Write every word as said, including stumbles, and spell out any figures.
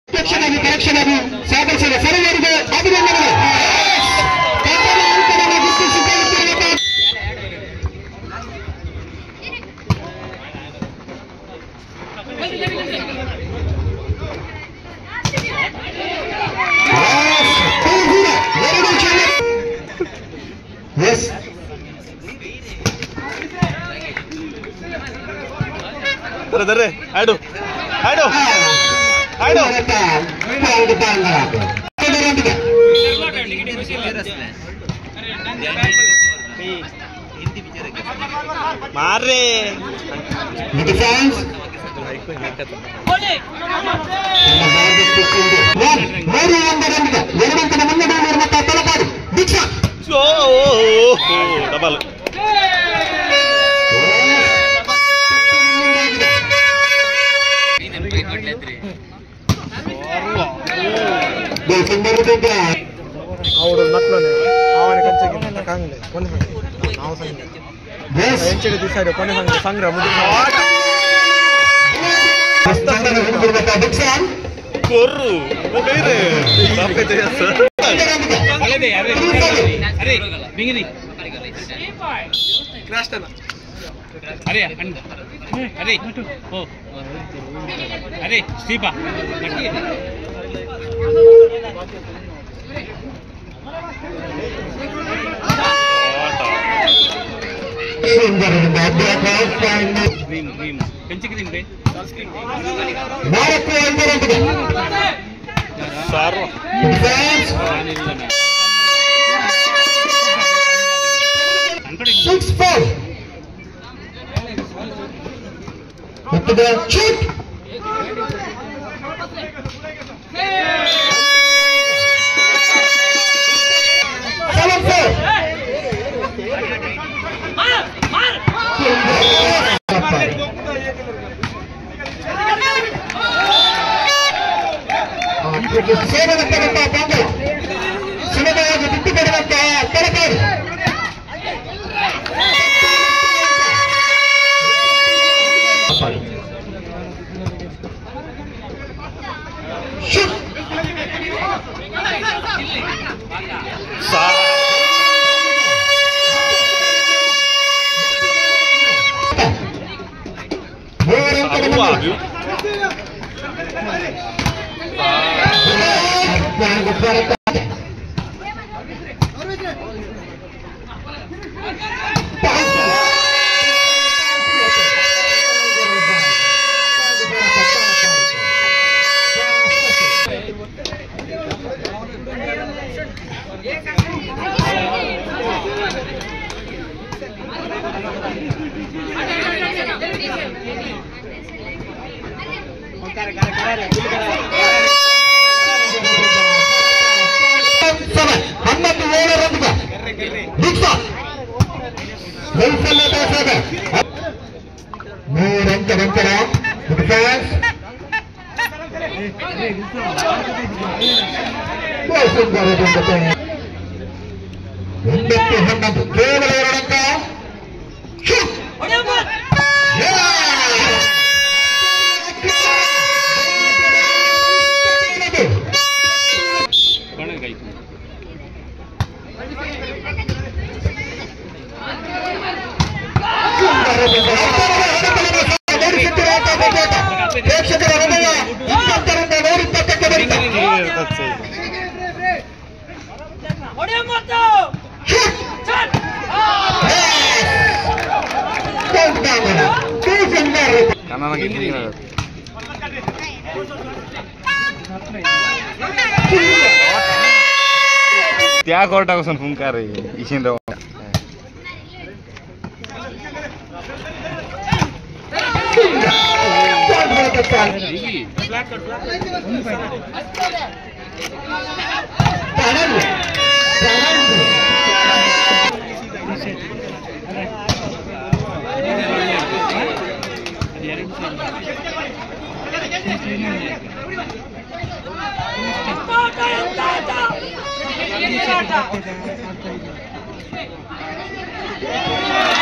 Correction correction ಆಗಿ ಸಾಧಿಸಿದ ಸರಿಯಾಗಿದೆ ಅಭಿನಂದನೆಗಳು. Dare, aduh, aduh, aduh. Mare. Defense. Oh, double. ಅವರು ಮಕ್ಕಳೇ ಅವನ ಕಂಚೆ ಕಾಂಗ್ಲೆ ಕೊನೆ ನಾವು ಸಂಘ ಎಂಚೆ ದಿವಸ ಕೊನೆ ಸಂಘ ಸಂಗ್ರಹ ಮುಗಿದ ಕೊರ್ರು ಬೇರೆ ಸಾಪೇತೆ ಸರ್ ಅಲ್ಲದೆ ಅರೆ ಅರೆ ಬಿಂಗಿರಿ ಕ್ರಾಸ್ಟನ ಅರೆ ಅಂಡ ಅರೆ ಓ ಅರೆ ಸ್ಟೀಪಾ ನಟ್ಟಿ Six four. Up to the shoot. Seven four. ಸೇವನಂತಹ ಪಂದ್ಯ ಸುಲಭವಾಗಿ ಬಿಟ್ಟುಕೊಡುವಂತಹ ತರಕಾರಿ ಹನ್ನೊಂದು ಏಳರೊಂದಿಗೆ ದೀಕ್ಷಾ ವೈಫಲ್ಯ ದಾಸದ ಮೂರಂಕ ನಂತರ ಡಿಫೆನ್ಸ್ ಒಂಬತ್ತು ಹನ್ನೊಂದು ಕೇವಲ ಎರಡಂಕ ಪ್ರೇಕ್ಷಕರ ಹೃದಯ ಇಪ್ಪತ್ತರಿಂದ ನೂರ ಇಪ್ಪತ್ತಕ್ಕೆ ಬರೀತಾರೆ. त्या कोर्टापासून फुंकार इशिंद्र Thank you.